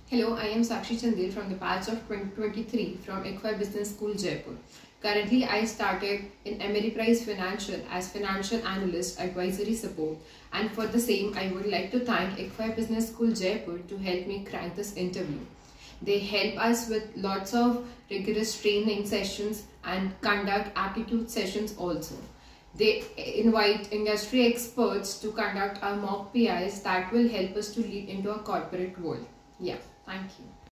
Hello, I am Sakshi Chandel from the batch of 2023 from ICFAI Business School, Jaipur. Currently, I started in Merifly Financial as Financial Analyst Advisory Support, and for the same, I would like to thank ICFAI Business School, Jaipur to help me crack this interview. They help us with lots of rigorous training sessions and conduct aptitude sessions also. They invite industry experts to conduct our mock PIs that will help us to lead into a corporate world. Yeah, thank you.